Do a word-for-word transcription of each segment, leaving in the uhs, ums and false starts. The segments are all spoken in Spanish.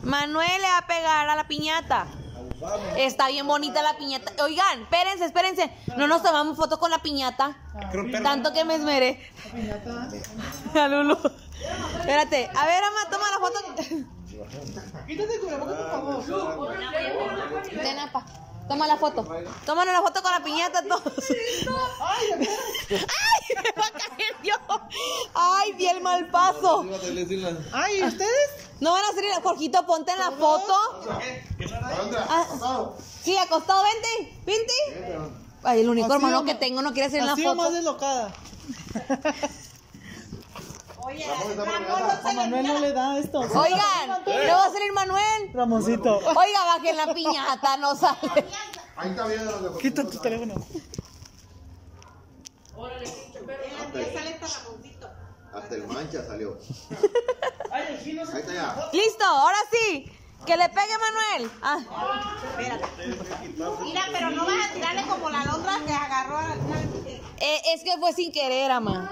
Manuel le va a pegar a la piñata. Está bien bonita la piñata. Oigan, espérense, espérense. No nos tomamos foto con la piñata. Tanto que me esmeré. A Lulu. Espérate. A ver, Ama, toma la foto. Quítate con la boca, por favor. Ten, apa. Toma la foto. Tómanos la foto con la piñata todos. Ay, ¡Ay! Me va a caer yo. ¡Ay, di el mal paso! Ay, ¿ustedes? No van a salir. Jorgito, ponte en la foto. Ah, sí, acostado, vente. Vente. Ay, el único Así hermano o que ma- tengo no quiere salir en la Así o más foto. deslocada. Oye, A Manuel no le da esto. Oigan, ¿no va a salir Manuel? Ramoncito. Oiga, bajen la piñata, no sale. Ahí está bien. Quita tu teléfono. Hasta el mancha salió. Ahí está ya. Listo, ahora sí. Que le pegue Manuel. Ah. mira, pero no vas a tirarle como la alondra que agarró a la... Eh, es que fue sin querer, ama.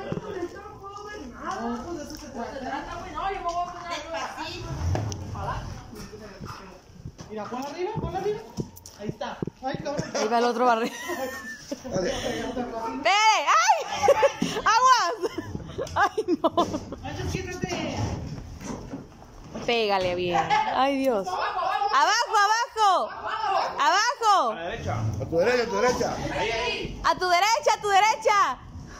Despacito. Mira, ponla arriba, ponla arriba. Ahí está. Ay, cabrón. Ahí va el otro barrio. ¡Ve! ¡Ay! ¡Aguas! ¡Ay, no! Mancho, quítate. Pégale bien. ¡Ay, Dios! ¡Abajo, abajo! ¡Abajo! A tu derecha, a tu derecha. ¡A tu derecha, a tu derecha!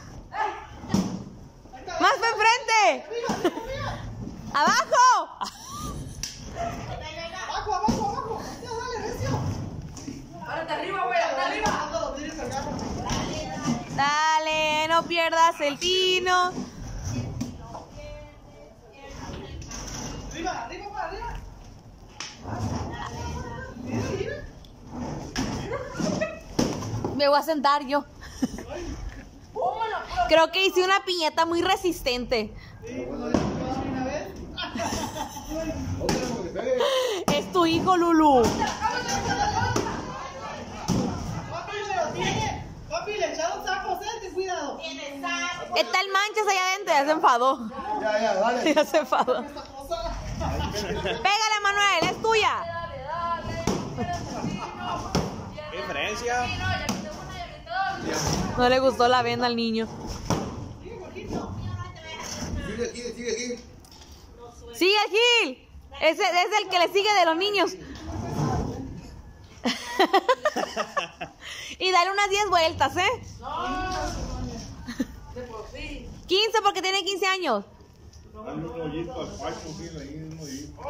¡Más para enfrente! ¡Abajo! Abajo, abajo, abajo. Ya, dale, recio. ¡Párate arriba, güey! ¡Hasta arriba! Dale, no pierdas el tino. Arriba, arriba, para arriba. Mira, mira. Me voy a sentar yo. Creo que hice una piñata muy resistente. Sí, pues lo había tocado una vez. Es tu hijo, Lulu. Papi, lo tiene. Papi, le echaron sapos, eh, ten cuidado. Tiene sapo. Está el manchas allá adentro, ya se enfadó. Ya, ya, dale. Ya se enfadó. Esta cosa. Pégale, Manuel, es tuya. Dale, dale. ¿Qué diferencia? Sí, no, ya quité una, ya quité dos. No le gustó la venda al niño. Sigue aquí, sigue aquí. Sigue el Gil. Ese es el que le sigue de los niños. Y dale unas diez vueltas, ¿eh? De por sí. quince porque tiene quince años. Dale un hoyito al pacho, ahí un hoyito.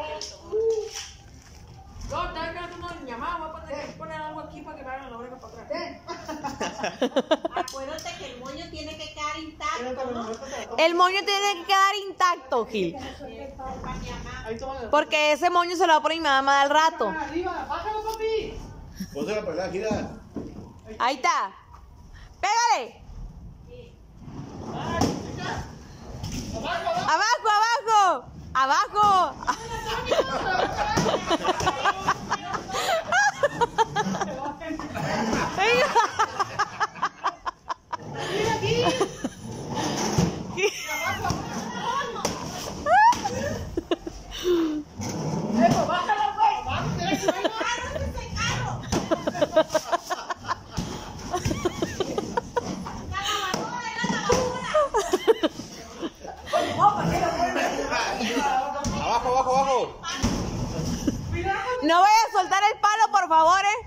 No, te voy a quedar una llamada, voy a tener que poner algo aquí para que me hagan la oreja para atrás. Acuérdate que el moño tiene que quedar intacto, ¿no? El moño tiene que quedar intacto, Gil. Ahí toma. Porque ese moño se lo va a poner mi mamá al rato. Arriba, bájalo, papi. Ponte la pelada, gira. Ahí está. Pégale. Abajo, abajo. Abajo. Abajo, abajo, abajo. No vaya a soltar el palo, por favor, ¿eh?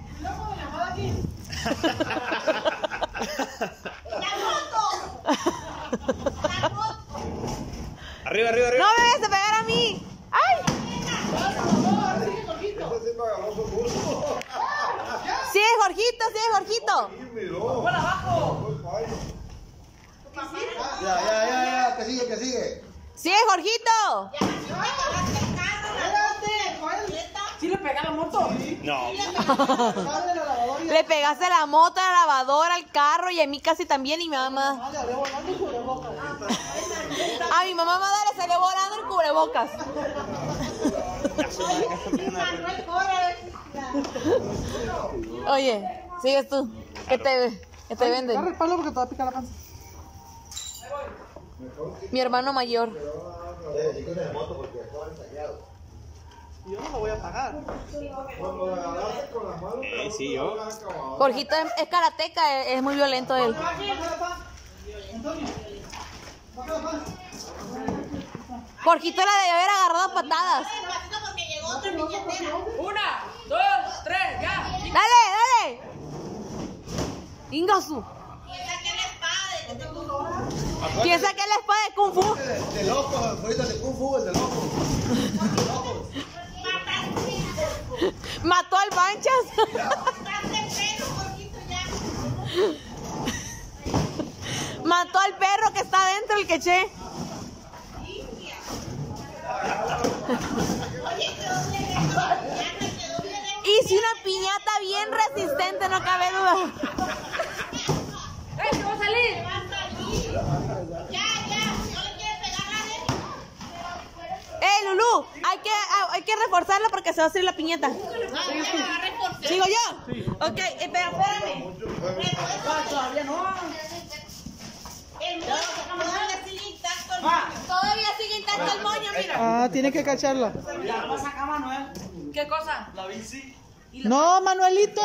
Arriba, arriba, arriba. No me vayas a pegar a mí. ¡Ay! Sí, es Jorgito, sí, es Jorgito. Ya, ya, ya, ya, que sigue, que sigue. Sí, es Jorgito. ¿Sí le pega la moto? No. Le pegaste la moto, a la lavadora, al carro y a mí casi también y mi mamá. A mi mamá madre le salió volando el cubrebocas. Oye, sigues tú. ¿Qué te, qué te Agarra venden? el palo porque te va a picar la panza. Mi hermano mayor. Eh, chicos de moto porque estaban ensañados. Y yo no lo voy a a pagar. Eh, sí, yo. Jorgito es, es karateca, es, es muy violento él. Jorgito la debe haber agarrado a patadas. Porque llegó otra billetera. Una, dos, tres, ya. ¡Dale, dale! Ingasu. Y saqué la espada de que te puso. ¿Quién saqué la espada de Kung Fu? De, de loco, ahorita de Kung Fu, el de loco. Mató al Manchas. Mató al perro que está dentro, el queché. Hice una piñata bien resistente, no cabe duda. ¡Eh, te va a salir! Ya, ya, no le quieres pegar a él. ¡Eh, Lulú! Hay que, hay que reforzarla porque se va a hacer la piñata. ¿Sigo yo? Ok, espera, espérame. Todavía no. El moño, todavía sigue intacto el moño. Todavía sigue intacto el moño, mira. Ah, tiene que cacharla. Ya, vas acá, Manuel. ¿Qué cosa? No, Manuelito.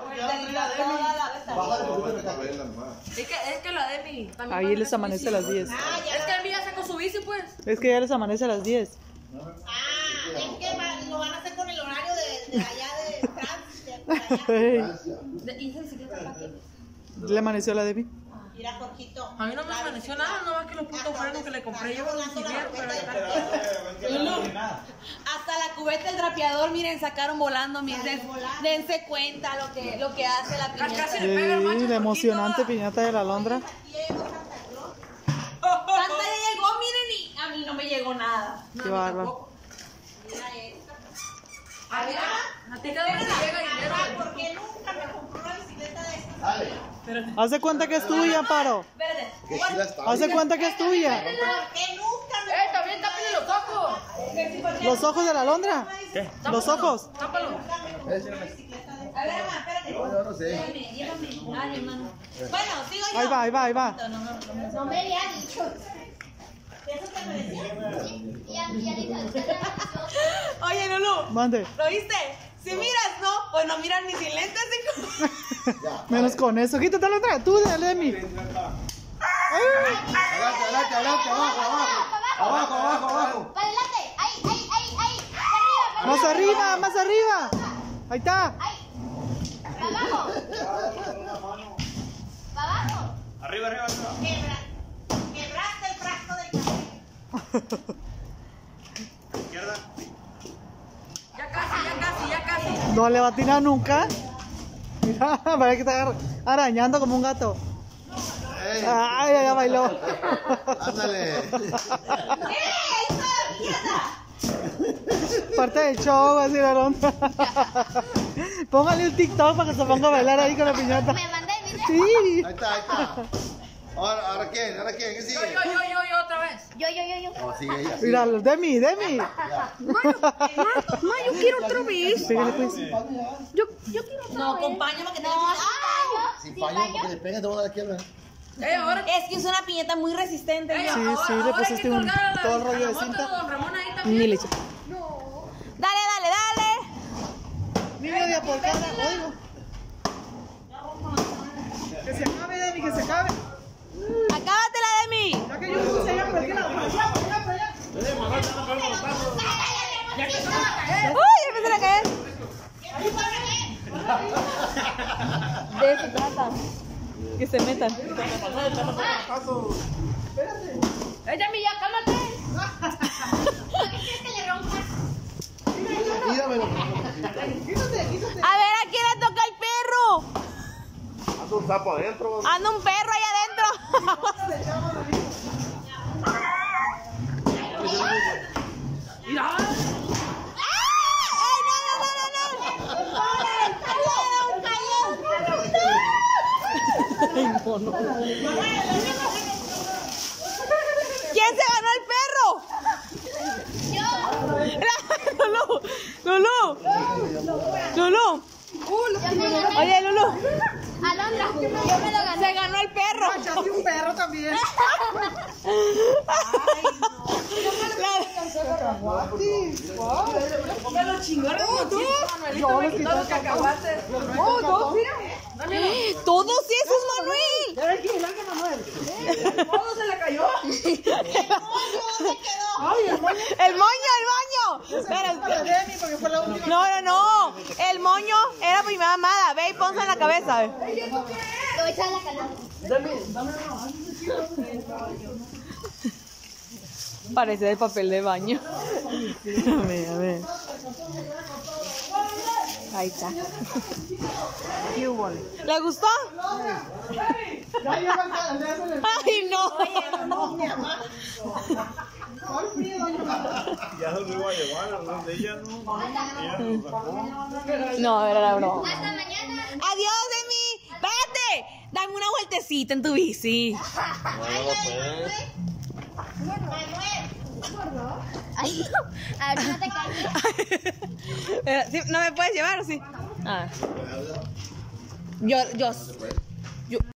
Es que, es que la de mi también. Ahí les amanece a las diez. Ah, ya. Es que mi ya sacó su bici, pues. Es que ya les amanece a las diez. Ah, es que va- lo van a hacer con el horario de, de allá de Francia. De allá. De, ¿Y esa bicicleta para qué? Le amaneció a la Debbie. Mira, Jorgito. A mí no me amaneció nada, no más que los putos frenos que le compré yo con un civil, pero ahí está. Hasta la cubeta del trapeador, miren, sacaron volando, miren, den- dense cuenta lo que, lo que hace la piñata. Casi Santa le pega el macho. Sí, la emocionante piñata de la Alondra. ya llegó, miren, y a mí no me llegó nada. Qué bárbaro. Mira esta. A ver, a ti cada vez te llega dinero. ¿Por qué nunca me compró una bicicleta de estas? Dale. Haz de cuenta que es tuya, Amparo. Espérate. Que sí la está. Haz de cuenta que es tuya. ¿Por qué nunca me ¡Eh, también tápale los ojos! Los ojos de la Alondra. Los ojos. Tápalo. A ver, mamá, espérate. Yo no sé. Llévame, llévame. Ay, hermano. Bueno, sigo yo. Ahí va, ahí va, ahí va. No, no, no, no. No me había dicho. ¿Eso te me decía? Oye, Lulú, Mande. ¿lo viste? Si miras, ¿no? Pues no miras ni sin lentes. Así como... Menos con eso. Quítate la otra. Tú, dale, Demi. Ay. Adelante, adelante, adelante, abajo, abajo. Abajo, abajo, abajo. Para adelante, ahí, ahí, ahí, ahí. Para arriba, Más arriba, más arriba. Ahí está. para abajo. Para abajo. Arriba, arriba, arriba. Quebra, quebraste el frasco del café. Izquierda. Ya casi, ya casi, ya casi. No le va a tirar nunca. Mira, parece que está arañando como un gato. Ey, Ay, ya bailó. ándale. Parte del show, así la Alondra. Póngale un TikTok para que se ponga a bailar ahí con la piñata. Me mandé el video. Sí. Ahí está, ahí está. Ahora, ahora quién, ahora quién, ¿qué Yo, sigue? yo, yo, yo, yo otra vez. Yo, yo, yo, yo. No, sigue ella. sigue. Mira, Demi, Demi. Ma, yo quiero otra vez. Pégale pues. Yo, yo quiero otra No, vez. acompáñame que te Ah, Sin yo. paño, porque le pegan, te van a dar quiebra. Eh, ahora. Es que es una piñata muy resistente. Eh, mira. Sí, ahora- sí, le ahora hay pusiste que un- colgar a la- todo el rollo a la de moto cinta. Don Ramón ahí también. Ni le eché. Dale, dale, dale. Niño de apolcada, oigo. Que se acabe, Demi, que se acabe. Acábatela de mí. Ya que yo puse allá por aquí lado, por allá, por allá, por allá. Uy, ya empecé a caer. De eso trata. Que se metan. Eh, Yami, ya, cálmate. ¿Quieres que le rompa? Dígamelo. A ver, ¿a quién le toca el perro? Haz un sapo adentro. Anda un perro ahí adentro. Mira. ¡Ay, no, no, no, no, no! ¡Cayó, cayó! ¿Quién se ganó el perro? Lulú, Lulú, Lulú. Oye, Lulú, Alondra, yo me lo gané. se ganó el perro. Echaste un perro también. La- Me lo chingó el Ramoncito, Manuelito. Yo Me me quitó quité los el cacahuates. Oh, dos, mira. Todos esos, Manuel. Ya ves que larga Manuel. Todo se le cayó. Ay, el moño. El moño, el moño. Espera. Para Demi, porque fue la última. No, no, no. El moño era mi mamada. Ve y ponse en la cabeza. Ve. Te voy a echar la canasta. Parece el papel de baño. A ver, a ver. Ahí está. ¿Le gustó? Ya lleva el dedo en el. Ay, no. Ya se lo iba a llevar, ¿no? De ella no. Ella lo sacó. No, era la broma. Hasta mañana. Adiós, Demi. Espérate. Dame una vueltecita en tu bici. Ay, no. A ver si no te caes. Pero, ¿sí? ¿No me puedes llevar o sí? Ah. Yo, yo, yo,